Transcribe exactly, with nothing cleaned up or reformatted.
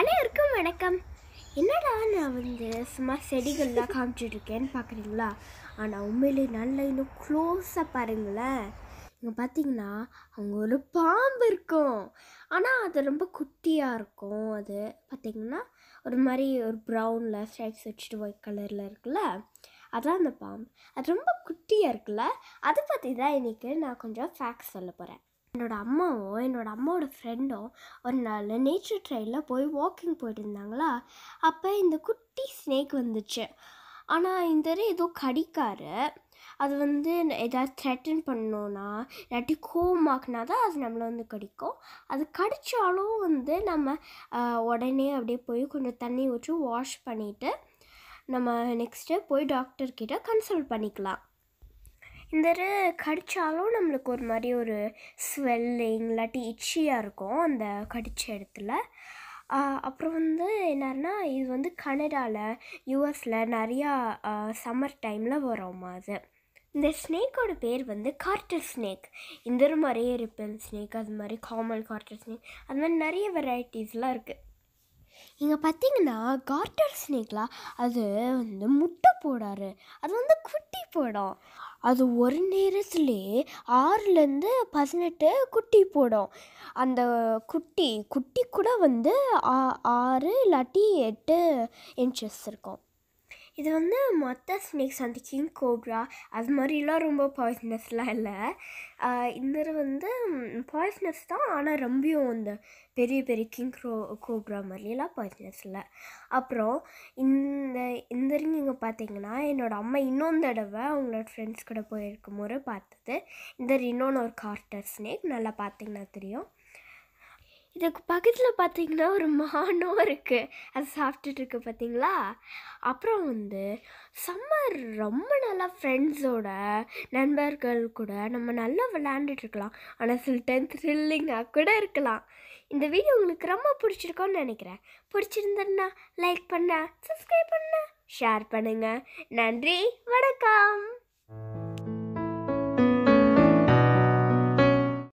அனைவருக்கும் வணக்கம். என்னடா நான் வந்து சும்மா செடிகள்லாம் காமிச்சிட்ருக்கேன்னு பார்க்குறீங்களா? ஆனால் உண்மையிலே நல்லா இன்னும் க்ளோஸாக பாருங்களேன். இங்கே பார்த்தீங்கன்னா அங்கே ஒரு பாம்பு இருக்கும். ஆனால் அது ரொம்ப குட்டியாக இருக்கும். அது பார்த்திங்கன்னா ஒரு மாதிரி ஒரு ப்ரௌனில் ஸ்ட்ரைப்ஸ் வச்சுட்டு ஒயிட் கலரில் இருக்குல்ல, அதான் அந்த பாம்பு. அது ரொம்ப குட்டியாக இருக்குல்ல, அதை பற்றி தான் இன்றைக்கி நான் கொஞ்சம் ஃபேக்ட்ஸ் சொல்ல போகிறேன். என்னோடய அம்மாவும் என்னோடய அம்மாவோட ஃப்ரெண்டும் ஒரு நாள் நேச்சர் ட்ரெயிலில் போய் வாக்கிங் போயிட்டு இருந்தாங்களா, அப்போ இந்த குட்டி ஸ்னேக் வந்துச்சு. ஆனால் இந்த ஏதோ கடிக்காரு. அது வந்து எதாவது த்ரெட்டன் பண்ணோன்னா இல்லாட்டி கோவமாக்குனா தான் அது நம்மளை வந்து கடிக்கும். அது கடித்தாலும் வந்து நம்ம உடனே அப்படியே போய் கொஞ்சம் தண்ணி ஊற்றி வாஷ் பண்ணிவிட்டு நம்ம நெக்ஸ்ட்டு போய் டாக்டர்கிட்ட கன்சல்ட் பண்ணிக்கலாம். இந்த கடித்தாலும் நம்மளுக்கு ஒரு மாதிரி ஒரு ஸ்வெல்லிங் இல்லாட்டி இச்சியாக இருக்கும் அந்த கடித்த இடத்துல. அப்புறம் வந்து என்னன்னா, இது வந்து கனடாவில் யூஎஸில் நிறையா சம்மர் டைமில் வரோமா அது. இந்த ஸ்னேக்கோட பேர் வந்து கார்ட்டர் ஸ்னேக். இந்த மாதிரியே ரிப்பன் ஸ்னேக், அது மாதிரி காமன் கார்ட்டர் ஸ்னேக், அது மாதிரி நிறைய வெரைட்டிஸ்லாம் இருக்குது. இங்கே பார்த்தீங்கன்னா கார்ட்டர் ஸ்னேக்லாம் அது வந்து முட்டை போடாரு. அது வந்து குட்டி போடும். அது ஒரு நேரத்துலே ஆறுலேருந்து பதினெட்டு குட்டி போடும். அந்த குட்டி குட்டி கூட வந்து ஆ ஆறு இல்லாட்டி எட்டு இன்ச்சஸ் இருக்கும். இது வந்து மற்ற ஸ்னேக்ஸ் அந்த கிங் கோப்ரா அது மாதிரிலாம் ரொம்ப பாய்ஸ்னஸ்லாம் இல்லை. இந்த வந்து பாய்ஸ்னஸ் தான், ஆனால் ரொம்பியும் இந்த பெரிய பெரிய கிங் க்ரோ கோப்ரா மாதிரிலாம் பாய்ஸ்னஸ் இல்லை. அப்புறம் இந்த இந்த ரிங் இங்கே பார்த்தீங்கன்னா என்னோடய அம்மா இன்னொன்று தடவை அவங்களோட ஃப்ரெண்ட்ஸ் கூட போயிருக்கும் போது பார்த்தது. இந்த இன்னொன்று ஒரு கார்ட்டர் ஸ்னேக், நல்லா பார்த்தீங்கன்னா தெரியும். இதுக்கு பக்கத்தில் பார்த்திங்கன்னா ஒரு மானும் இருக்குது, அது சாப்பிட்டுட்டு இருக்கு பார்த்தீங்களா. அப்புறம் வந்து சம்மர் ரொம்ப நல்லா ஃப்ரெண்ட்ஸோட நண்பர்கள் கூட நம்ம நல்லா விளையாண்டுட்ருக்கலாம். ஆனால் சில டைம் த்ரில்லிங்காக கூட இருக்கலாம். இந்த வீடியோ உங்களுக்கு ரொம்ப பிடிச்சிருக்கோன்னு நினைக்கிறேன். பிடிச்சிருந்ததுன்னா லைக் பண்ண, சப்ஸ்கிரைப் பண்ண, ஷேர் பண்ணுங்கள். நன்றி, வணக்கம்.